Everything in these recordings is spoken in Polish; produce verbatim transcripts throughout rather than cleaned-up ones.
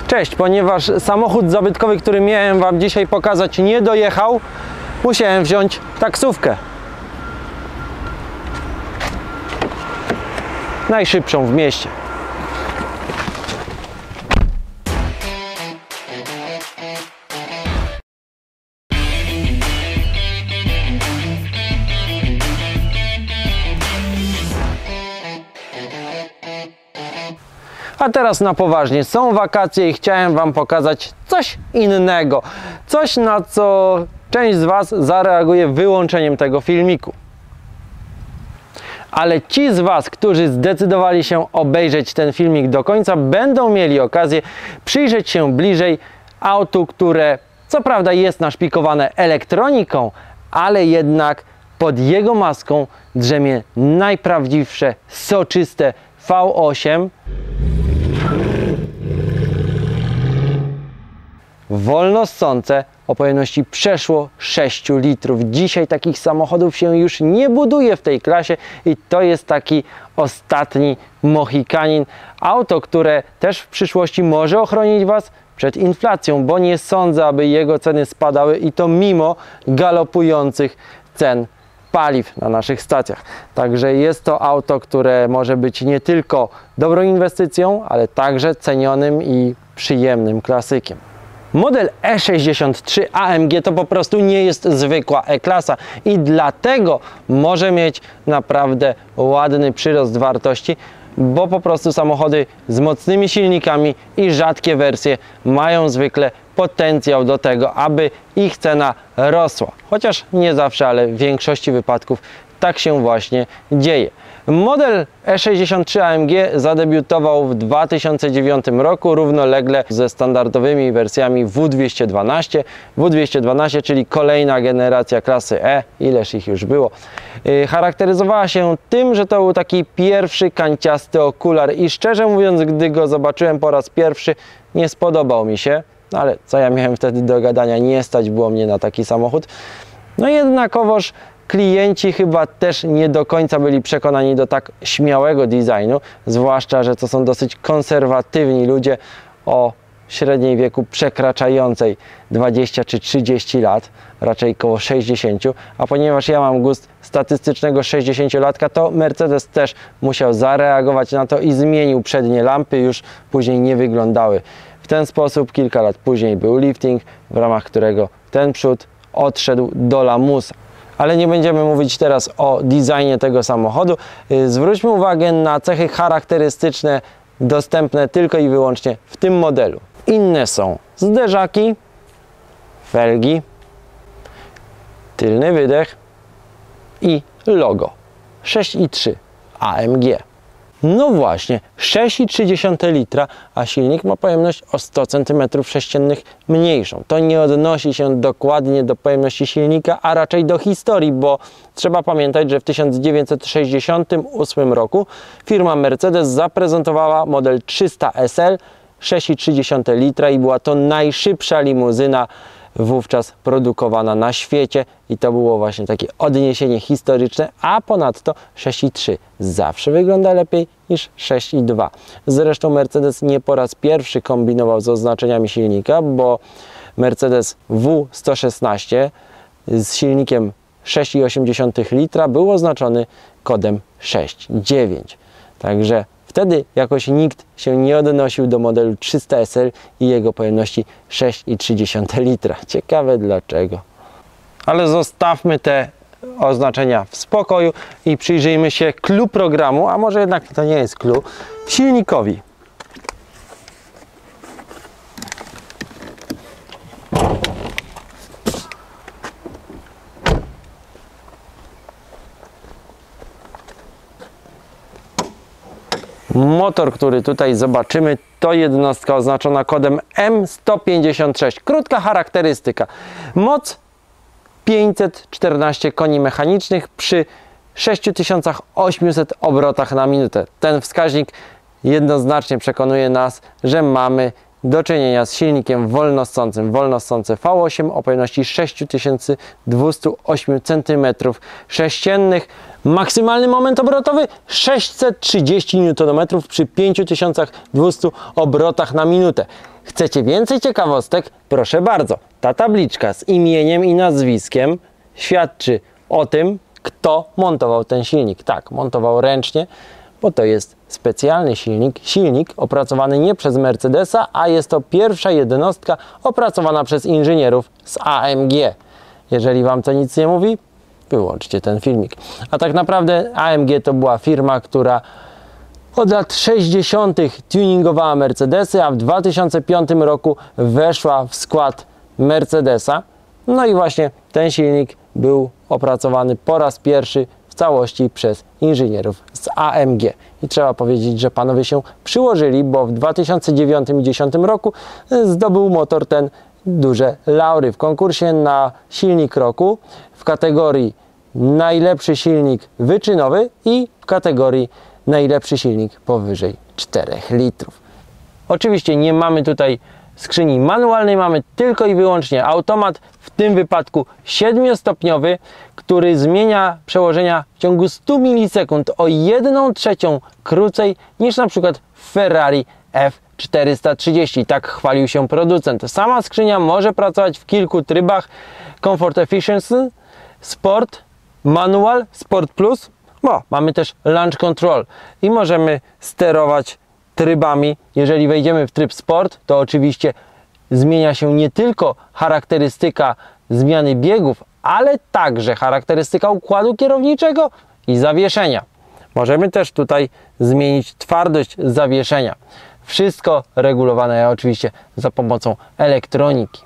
Cześć, ponieważ samochód zabytkowy, który miałem Wam dzisiaj pokazać, nie dojechał, musiałem wziąć taksówkę. Najszybszą w mieście. A teraz na poważnie, są wakacje i chciałem Wam pokazać coś innego. Coś, na co część z Was zareaguje wyłączeniem tego filmiku. Ale ci z Was, którzy zdecydowali się obejrzeć ten filmik do końca, będą mieli okazję przyjrzeć się bliżej autu, które co prawda jest naszpikowane elektroniką, ale jednak pod jego maską drzemie najprawdziwsze, soczyste V osiem. Wolnossące o pojemności przeszło sześć litrów. Dzisiaj takich samochodów się już nie buduje w tej klasie i to jest taki ostatni Mohikanin. Auto, które też w przyszłości może ochronić Was przed inflacją, bo nie sądzę, aby jego ceny spadały i to mimo galopujących cen paliw na naszych stacjach. Także jest to auto, które może być nie tylko dobrą inwestycją, ale także cenionym i przyjemnym klasykiem. Model E sześćdziesiąt trzy A M G to po prostu nie jest zwykła E-klasa i dlatego może mieć naprawdę ładny przyrost wartości, bo po prostu samochody z mocnymi silnikami i rzadkie wersje mają zwykle potencjał do tego, aby ich cena rosła. Chociaż nie zawsze, ale w większości wypadków tak się właśnie dzieje. Model E sześćdziesiąt trzy A M G zadebiutował w dwa tysiące dziewiątym roku równolegle ze standardowymi wersjami W dwieście dwanaście. W dwieście dwanaście, czyli kolejna generacja klasy E, ileż ich już było, charakteryzowała się tym, że to był taki pierwszy kanciasty okular i szczerze mówiąc, gdy go zobaczyłem po raz pierwszy, nie spodobał mi się, ale co ja miałem wtedy do gadania, nie stać było mnie na taki samochód. No jednakowoż klienci chyba też nie do końca byli przekonani do tak śmiałego designu, zwłaszcza, że to są dosyć konserwatywni ludzie o średniej wieku przekraczającej dwadzieścia czy trzydzieści lat, raczej koło sześćdziesiąt, a ponieważ ja mam gust statystycznego sześćdziesięciolatka, to Mercedes też musiał zareagować na to i zmienił przednie lampy, już później nie wyglądały w ten sposób. Kilka lat później był lifting, w ramach którego ten przód odszedł do lamusa. Ale nie będziemy mówić teraz o designie tego samochodu. Zwróćmy uwagę na cechy charakterystyczne, dostępne tylko i wyłącznie w tym modelu. Inne są zderzaki, felgi, tylny wydech i logo sześć i trzy A M G. No właśnie, sześć i trzy litra, a silnik ma pojemność o sto centymetrów sześciennych mniejszą. To nie odnosi się dokładnie do pojemności silnika, a raczej do historii, bo trzeba pamiętać, że w tysiąc dziewięćset sześćdziesiątym ósmym roku firma Mercedes zaprezentowała model trzysta S L sześć i trzy litra i była to najszybsza limuzyna wówczas produkowana na świecie i to było właśnie takie odniesienie historyczne, a ponadto sześć i trzy zawsze wygląda lepiej niż sześć i dwa. Zresztą Mercedes nie po raz pierwszy kombinował z oznaczeniami silnika, bo Mercedes W sto szesnaście z silnikiem sześć i osiem litra był oznaczony kodem sześć dziewięć. Także wtedy jakoś nikt się nie odnosił do modelu trzysta S L i jego pojemności sześć i trzy litra. Ciekawe dlaczego. Ale zostawmy te oznaczenia w spokoju i przyjrzyjmy się clou programu, a może jednak to nie jest clou, silnikowi. Motor, który tutaj zobaczymy, to jednostka oznaczona kodem M sto pięćdziesiąt sześć. Krótka charakterystyka. Moc pięćset czternaście koni mechanicznych przy sześć tysięcy osiemset obrotach na minutę. Ten wskaźnik jednoznacznie przekonuje nas, że mamy do czynienia z silnikiem wolnossącym. Wolnossące V osiem o pojemności sześć tysięcy dwieście osiem centymetrów sześciennych. Maksymalny moment obrotowy sześćset trzydzieści niutonometrów przy pięć tysięcy dwieście obrotach na minutę. Chcecie więcej ciekawostek? Proszę bardzo. Ta tabliczka z imieniem i nazwiskiem świadczy o tym, kto montował ten silnik. Tak, montował ręcznie, bo to jest specjalny silnik. Silnik opracowany nie przez Mercedesa, a jest to pierwsza jednostka opracowana przez inżynierów z A M G. Jeżeli Wam to nic nie mówi, wyłączcie ten filmik. A tak naprawdę A M G to była firma, która od lat sześćdziesiątych tuningowała Mercedesy, a w dwa tysiące piątym roku weszła w skład Mercedesa. No i właśnie ten silnik był opracowany po raz pierwszy w całości przez inżynierów z A M G. I trzeba powiedzieć, że panowie się przyłożyli, bo w dwa tysiące dziewiątym i dwa tysiące dziesiątym roku zdobył motor ten duże laury w konkursie na silnik roku w kategorii najlepszy silnik wyczynowy i w kategorii najlepszy silnik powyżej czterech litrów. Oczywiście nie mamy tutaj skrzyni manualnej, mamy tylko i wyłącznie automat, w tym wypadku siedmiostopniowy, który zmienia przełożenia w ciągu stu milisekund o jedną trzecią krócej niż na przykład w Ferrari F czterysta trzydzieści. Tak chwalił się producent. Sama skrzynia może pracować w kilku trybach: Comfort Efficiency, Sport, Manual, Sport Plus. Bo mamy też Launch Control i możemy sterować trybami. Jeżeli wejdziemy w tryb Sport, to oczywiście zmienia się nie tylko charakterystyka zmiany biegów, ale także charakterystyka układu kierowniczego i zawieszenia. Możemy też tutaj zmienić twardość zawieszenia. Wszystko regulowane oczywiście za pomocą elektroniki.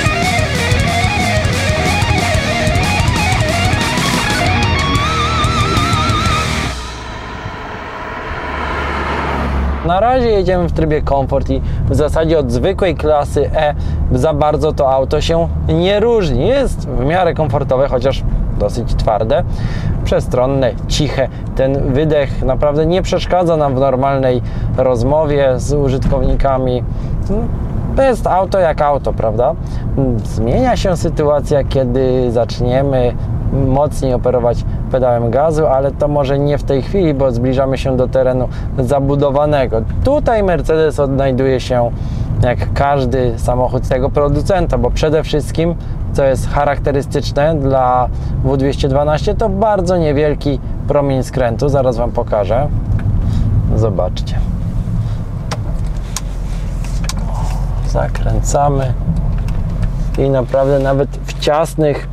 Na razie jedziemy w trybie komfort i w zasadzie od zwykłej klasy E za bardzo to auto się nie różni. Jest w miarę komfortowe, chociaż dosyć twarde, przestronne, ciche. Ten wydech naprawdę nie przeszkadza nam w normalnej rozmowie z użytkownikami. To jest auto jak auto, prawda? Zmienia się sytuacja, kiedy zaczniemy mocniej operować pedałem gazu, ale to może nie w tej chwili, bo zbliżamy się do terenu zabudowanego. Tutaj Mercedes odnajduje się jak każdy samochód tego producenta, bo przede wszystkim, co jest charakterystyczne dla W dwieście dwanaście, to bardzo niewielki promień skrętu. Zaraz Wam pokażę. Zobaczcie. Zakręcamy i naprawdę nawet w ciasnych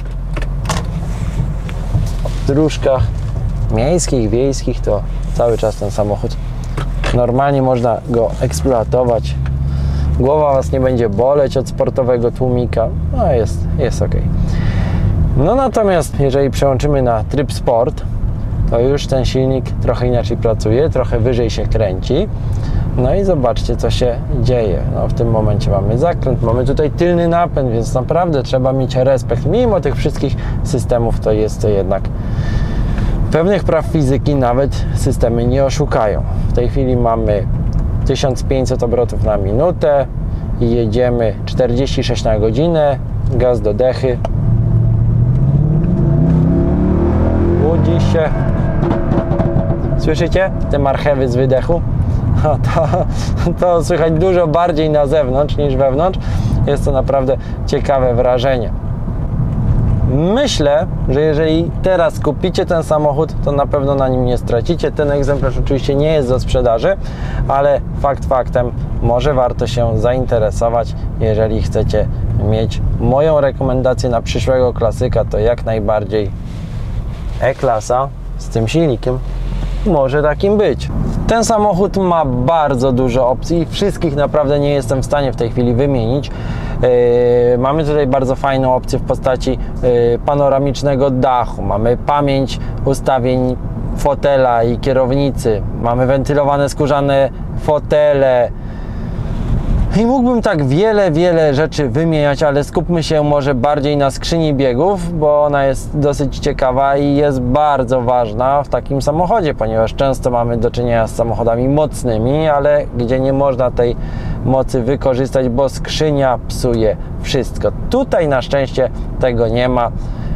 dróżkach miejskich, wiejskich to cały czas ten samochód normalnie można go eksploatować. Głowa Was nie będzie boleć od sportowego tłumika. No jest, jest ok. No natomiast jeżeli przełączymy na tryb sport, to już ten silnik trochę inaczej pracuje, trochę wyżej się kręci. No i zobaczcie, co się dzieje. No, w tym momencie mamy zakręt, mamy tutaj tylny napęd, więc naprawdę trzeba mieć respekt. Mimo tych wszystkich systemów, to jest to jednak pewnych praw fizyki nawet systemy nie oszukają. W tej chwili mamy tysiąc pięćset obrotów na minutę i jedziemy czterdzieści sześć na godzinę, gaz do dechy. Łudzi się. Słyszycie te marchewy z wydechu? To, to słychać dużo bardziej na zewnątrz niż wewnątrz. Jest to naprawdę ciekawe wrażenie. Myślę, że jeżeli teraz kupicie ten samochód, to na pewno na nim nie stracicie. Ten egzemplarz oczywiście nie jest do sprzedaży, ale fakt faktem może warto się zainteresować. Jeżeli chcecie mieć moją rekomendację na przyszłego klasyka, to jak najbardziej E-klasa z tym silnikiem może takim być. Ten samochód ma bardzo dużo opcji, wszystkich naprawdę nie jestem w stanie w tej chwili wymienić. Yy, mamy tutaj bardzo fajną opcję w postaci yy, panoramicznego dachu, mamy pamięć ustawień fotela i kierownicy, mamy wentylowane skórzane fotele i mógłbym tak wiele, wiele rzeczy wymieniać, ale skupmy się może bardziej na skrzyni biegów, bo ona jest dosyć ciekawa i jest bardzo ważna w takim samochodzie, ponieważ często mamy do czynienia z samochodami mocnymi, ale gdzie nie można tej mocy wykorzystać, bo skrzynia psuje wszystko. Tutaj na szczęście tego nie ma.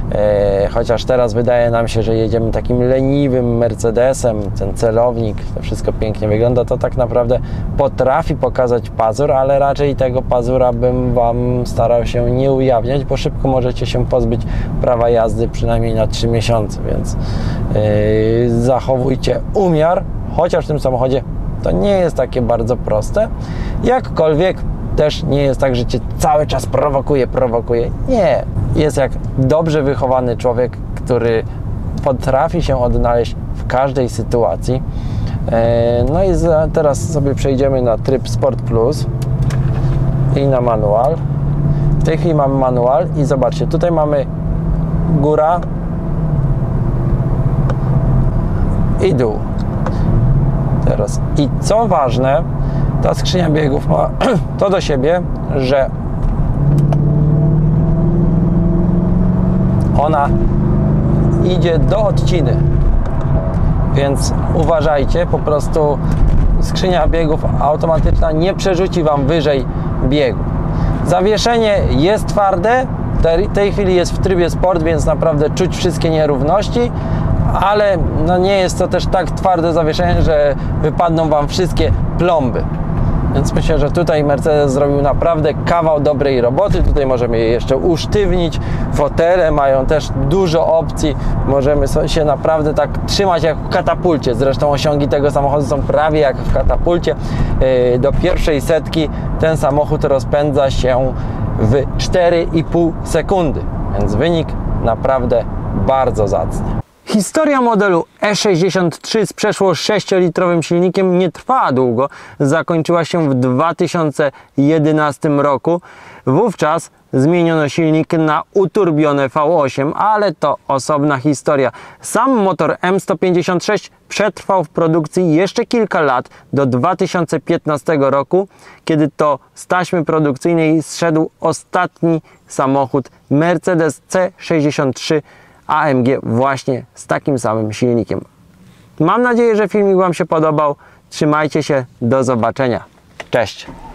e, chociaż teraz wydaje nam się, że jedziemy takim leniwym Mercedesem, ten celownik, to wszystko pięknie wygląda, to tak naprawdę potrafi pokazać pazur, ale raczej tego pazura bym Wam starał się nie ujawniać, bo szybko możecie się pozbyć prawa jazdy przynajmniej na trzy miesiące, więc yy, zachowujcie umiar, chociaż w tym samochodzie to nie jest takie bardzo proste, jakkolwiek też nie jest tak, że Cię cały czas prowokuje, prowokuje. Nie. Jest jak dobrze wychowany człowiek, który potrafi się odnaleźć w każdej sytuacji. No i za, teraz sobie przejdziemy na tryb Sport Plus i na manual. W tej chwili mamy manual i zobaczcie, tutaj mamy góra i dół. Teraz. I co ważne, ta skrzynia biegów ma to do siebie, że ona idzie do odciny, więc uważajcie, po prostu skrzynia biegów automatyczna nie przerzuci Wam wyżej biegu. Zawieszenie jest twarde, w tej chwili jest w trybie sport, więc naprawdę czuć wszystkie nierówności, ale no nie jest to też tak twarde zawieszenie, że wypadną Wam wszystkie plomby. Więc myślę, że tutaj Mercedes zrobił naprawdę kawał dobrej roboty. Tutaj możemy je jeszcze usztywnić. Fotele mają też dużo opcji. Możemy się naprawdę tak trzymać jak w katapulcie. Zresztą osiągi tego samochodu są prawie jak w katapulcie. Do pierwszej setki ten samochód rozpędza się w cztery i pół sekundy. Więc wynik naprawdę bardzo zacny. Historia modelu E sześćdziesiąt trzy z przeszło sześciolitrowym silnikiem nie trwała długo, zakończyła się w dwa tysiące jedenastym roku. Wówczas zmieniono silnik na uturbione V osiem, ale to osobna historia. Sam motor M sto pięćdziesiąt sześć przetrwał w produkcji jeszcze kilka lat, do dwa tysiące piętnastego roku, kiedy to z taśmy produkcyjnej zszedł ostatni samochód Mercedes C sześćdziesiąt trzy A M G właśnie z takim samym silnikiem. Mam nadzieję, że filmik Wam się podobał. Trzymajcie się, do zobaczenia. Cześć!